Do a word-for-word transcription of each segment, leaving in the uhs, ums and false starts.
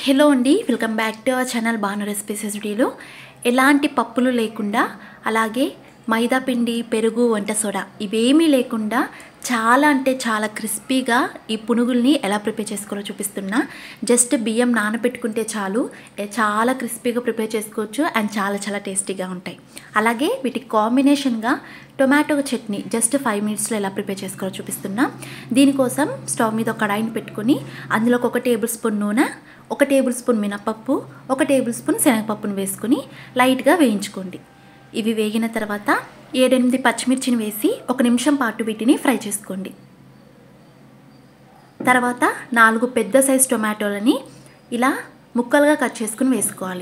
Hello అండి, welcome back to our channel Bhanu recipes వీడియోలో ఎలాంటి పప్పులు లేకుండా అలాగే మైదా పిండి పెరుగు వంట సోడా ఇవేమీ లేకుండా చాలా అంటే చాలా క్రిస్పీగా ఈ పునుగుల్ని ఎలా ప్రిపేర్ చేసుకోవాలో చూపిస్తున్నా. జస్ట్ బియ్యం నానబెట్టుకుంటే చాలు, చాలా క్రిస్పీగా ప్రిపేర్ చేసుకోవచ్చు అండ్ చాలా చాలా టేస్టీగా ఉంటాయి. అలాగే వీటికి కాంబినేషన్గా టొమాటో చట్నీ జస్ట్ ఫైవ్ మినిట్స్లో ఎలా ప్రిపేర్ చేసుకోవాలో చూపిస్తున్నా. దీనికోసం స్టవ్ మీద ఒక కడాయిని పెట్టుకొని అందులోకి ఒక టేబుల్ స్పూన్ నూనె, ఒక టేబుల్ స్పూన్ మినపప్పు, ఒక టేబుల్ స్పూన్ శనగపప్పును వేసుకొని లైట్గా వేయించుకోండి. ఇవి వేగిన తర్వాత ఏడెనిమిది పచ్చిమిర్చిని వేసి ఒక నిమిషం పాటు వీటిని ఫ్రై చేసుకోండి. తర్వాత నాలుగు పెద్ద సైజ్ టొమాటోలని ఇలా ముక్కలుగా కట్ చేసుకుని వేసుకోవాలి.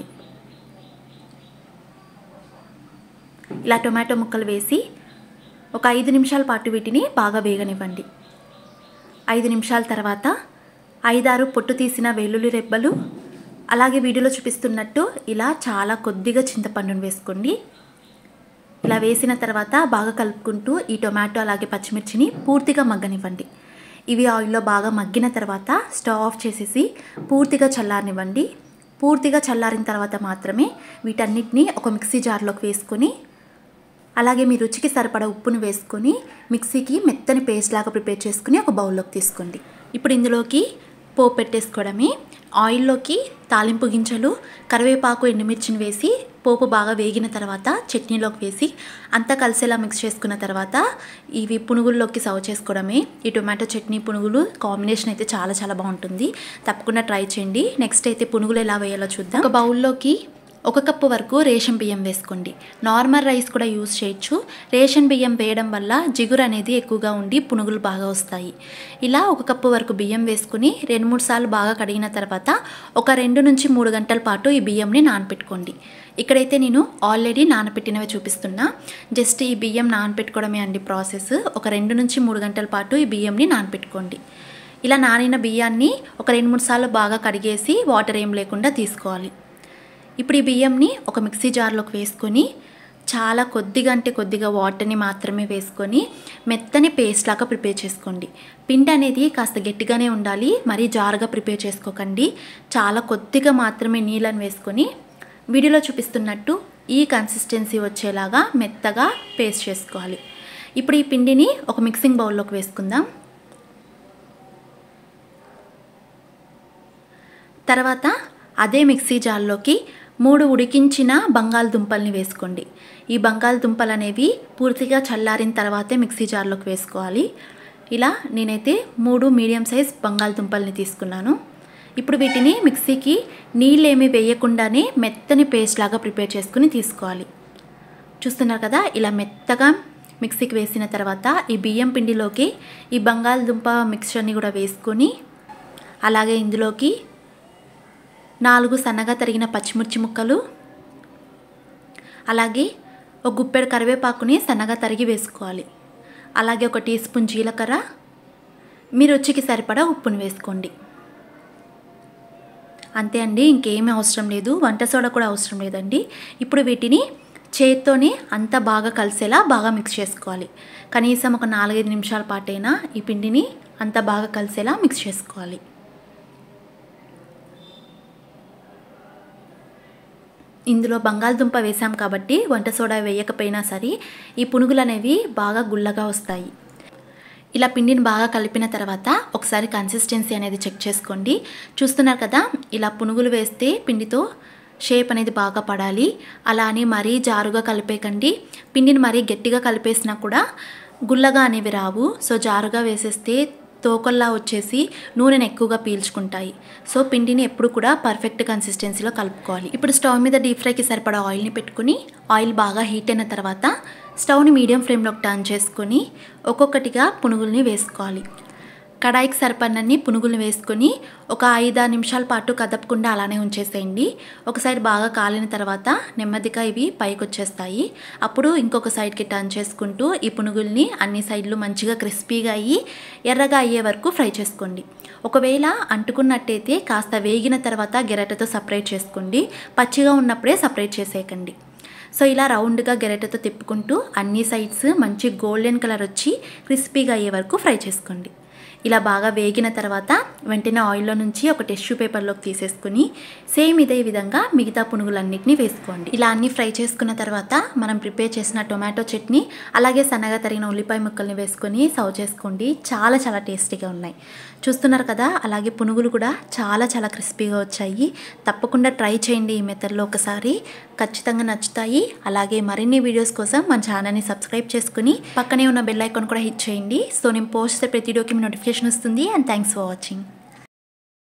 ఇలా టొమాటో ముక్కలు వేసి ఒక ఐదు నిమిషాల పాటు వీటిని బాగా వేగనివ్వండి. ఐదు నిమిషాల తర్వాత ఐదారు పొట్టు తీసిన వెల్లుల్లి రెబ్బలు, అలాగే వీడియోలో చూపిస్తున్నట్టు ఇలా చాలా కొద్దిగా చింతపండును వేసుకోండి. ఇలా వేసిన తర్వాత బాగా కలుపుకుంటూ ఈ టొమాటో అలాగే పచ్చిమిర్చిని పూర్తిగా మగ్గనివ్వండి. ఇవి ఆయిల్లో బాగా మగ్గిన తర్వాత స్టవ్ ఆఫ్ చేసేసి పూర్తిగా చల్లారనివ్వండి. పూర్తిగా చల్లారిన తర్వాత మాత్రమే వీటన్నిటిని ఒక మిక్సీ జార్లోకి వేసుకొని అలాగే మీ రుచికి సరిపడా ఉప్పును వేసుకొని మిక్సీకి మెత్తని పేస్ట్ లాగా ప్రిపేర్ చేసుకుని ఒక బౌల్లోకి తీసుకోండి. ఇప్పుడు ఇందులోకి పోపు పెట్టేసుకోవడమే. ఆయిల్లోకి తాలింపు గింజలు, కరివేపాకు, ఎండుమిర్చిని వేసి పోపు బాగా వేగిన తర్వాత చట్నీలోకి వేసి అంతా కలిసేలా మిక్స్ చేసుకున్న తర్వాత ఇవి పునుగుల్లోకి సర్వ్ చేసుకోవడమే. ఈ టొమాటో చట్నీ పునుగులు కాంబినేషన్ అయితే చాలా చాలా బాగుంటుంది, తప్పకుండా ట్రై చేయండి. నెక్స్ట్ అయితే పునుగులు ఎలా వేయాలో చూద్దాం. ఒక బౌల్లోకి ఒక కప్పు వరకు రేషన్ బియ్యం వేసుకోండి. నార్మల్ రైస్ కూడా యూజ్ చేయొచ్చు. రేషన్ బియ్యం వేయడం వల్ల జిగురు అనేది ఎక్కువగా ఉండి పునుగులు బాగా వస్తాయి. ఇలా ఒక కప్పు వరకు బియ్యం వేసుకుని రెండు మూడు సార్లు బాగా కడిగిన తర్వాత ఒక రెండు నుంచి మూడు గంటల పాటు ఈ బియ్యంని నానపెట్టుకోండి. ఇక్కడైతే నేను ఆల్రెడీ నానపెట్టినవి చూపిస్తున్నా. జస్ట్ ఈ బియ్యం నానపెట్టుకోవడమే అండి ప్రాసెస్. ఒక రెండు నుంచి మూడు గంటల పాటు ఈ బియ్యంని నానపెట్టుకోండి. ఇలా నానిన బియ్యాన్ని ఒక రెండు మూడు సార్లు బాగా కడిగేసి వాటర్ ఏం లేకుండా తీసుకోవాలి. ఇప్పుడు ఈ బియ్యంని ఒక మిక్సీ జార్లోకి వేసుకొని చాలా కొద్దిగా అంటే కొద్దిగా వాటర్ని మాత్రమే వేసుకొని మెత్తని పేస్ట్ లాగా ప్రిపేర్ చేసుకోండి. పిండి అనేది కాస్త గట్టిగానే ఉండాలి, మరీ జారుగా ప్రిపేర్ చేసుకోకండి. చాలా కొద్దిగా మాత్రమే నీళ్ళని వేసుకొని వీడియోలో చూపిస్తున్నట్టు ఈ కన్సిస్టెన్సీ వచ్చేలాగా మెత్తగా పేస్ట్ చేసుకోవాలి. ఇప్పుడు ఈ పిండిని ఒక మిక్సింగ్ బౌల్లోకి వేసుకుందాం. తర్వాత అదే మిక్సీ జార్లోకి మూడు ఉడికించిన బంగాళదుంపల్ని వేసుకోండి. ఈ బంగాళదుంపలు అనేవి పూర్తిగా చల్లారిన తర్వాతే మిక్సీ జార్లోకి వేసుకోవాలి. ఇలా నేనైతే మూడు మీడియం సైజ్ బంగాళదుంపల్ని తీసుకున్నాను. ఇప్పుడు వీటిని మిక్సీకి నీళ్ళు ఏమీ వేయకుండానే మెత్తని పేస్ట్ లాగా ప్రిపేర్ చేసుకుని తీసుకోవాలి. చూస్తున్నారు కదా, ఇలా మెత్తగా మిక్సీకి వేసిన తర్వాత ఈ బియ్యం పిండిలోకి ఈ బంగాళదుంప మిక్చర్ని కూడా వేసుకొని అలాగే ఇందులోకి నాలుగు సన్నగా తరిగిన పచ్చిమిర్చి ముక్కలు, అలాగే ఒక గుప్పెడు కరివేపాకుని సన్నగా తరిగి వేసుకోవాలి. అలాగే ఒక టీ స్పూన్ జీలకర్ర, మీ రుచికి సరిపడా ఉప్పును వేసుకోండి. అంతే అండి, ఇంకేమీ అవసరం లేదు. వంట సోడా కూడా అవసరం లేదండి. ఇప్పుడు వీటిని చేత్తోనే అంతా బాగా కలిసేలా బాగా మిక్స్ చేసుకోవాలి. కనీసం ఒక నాలుగైదు నిమిషాల పాటైనా ఈ పిండిని అంతా బాగా కలిసేలా మిక్స్ చేసుకోవాలి. ఇందులో బంగాళదుంప వేసాం కాబట్టి వంట సోడా వేయకపోయినా సరే ఈ పునుగులు అనేవి బాగా గుల్లగా వస్తాయి. ఇలా పిండిని బాగా కలిపిన తర్వాత ఒకసారి కన్సిస్టెన్సీ అనేది చెక్ చేసుకోండి. చూస్తున్నారు కదా, ఇలా పునుగులు వేస్తే పిండితో షేప్ అనేది బాగా పడాలి. అలా అని మరీ జారుగా కలిపేకండి. పిండిని మరీ గట్టిగా కలిపేసినా కూడా గుల్లగా అనేవి రావు. సో జారుగా వేసేస్తే తోకల్లా వచ్చేసి నూనెను ఎక్కువగా పీల్చుకుంటాయి. సో పిండిని ఎప్పుడు కూడా పర్ఫెక్ట్ కన్సిస్టెన్సీలో కలుపుకోవాలి. ఇప్పుడు స్టవ్ మీద డీప్ ఫ్రైకి సరిపడా ఆయిల్ని పెట్టుకుని ఆయిల్ బాగా హీట్ అయిన తర్వాత స్టవ్ని మీడియం ఫ్లేమ్లోకి టర్న్ చేసుకొని ఒక్కొక్కటిగా పునుగుల్ని వేసుకోవాలి. కడాయికి సరిపడినన్ని పునుగుల్ని వేసుకొని ఒక ఐదారు నిమిషాల పాటు కదపకుండా అలానే ఉంచేసేయండి. ఒక సైడ్ బాగా కాలిన తర్వాత నెమ్మదిగా ఇవి పైకి వచ్చేస్తాయి. అప్పుడు ఇంకొక సైడ్కి టర్న్ చేసుకుంటూ ఈ పునుగుల్ని అన్ని సైడ్లు మంచిగా క్రిస్పీగా అయ్యి ఎర్రగా అయ్యే వరకు ఫ్రై చేసుకోండి. ఒకవేళ అంటుకున్నట్టయితే కాస్త వేగిన తర్వాత గెరటతో సపరేట్ చేసుకోండి. పచ్చిగా ఉన్నప్పుడే సపరేట్ చేసేయకండి. సో ఇలా రౌండ్గా గెరటతో తిప్పుకుంటూ అన్ని సైడ్స్ మంచి గోల్డెన్ కలర్ వచ్చి క్రిస్పీగా అయ్యే వరకు ఫ్రై చేసుకోండి. ఇలా బాగా వేగిన తర్వాత వెంటనే ఆయిల్లో నుంచి ఒక టిష్యూ పేపర్లోకి తీసేసుకుని సేమ్ ఇదే విధంగా మిగతా పునుగులన్నిటిని వేసుకోండి. ఇలా అన్ని ఫ్రై చేసుకున్న తర్వాత మనం ప్రిపేర్ చేసిన టొమాటో చట్నీ అలాగే సన్నగా తరిగిన ఉల్లిపాయ ముక్కల్ని వేసుకొని సర్వ్ చేసుకోండి. చాలా చాలా టేస్టీగా ఉన్నాయి. చూస్తున్నారు కదా, అలాగే పునుగులు కూడా చాలా చాలా క్రిస్పీగా వచ్చాయి. తప్పకుండా ట్రై చేయండి ఈ మెథడ్లో ఒకసారి, ఖచ్చితంగా నచ్చుతాయి. అలాగే మరిన్ని వీడియోస్ కోసం మన ఛానల్ని సబ్స్క్రైబ్ చేసుకుని పక్కనే ఉన్న బెల్ ఐకాన్ కూడా హిట్ చేయండి. సో నేను పోస్ట్ చేసే ప్రతి వీడియోకి మీ నోటిఫికేషన్ వస్తుంది. And thanks for watching.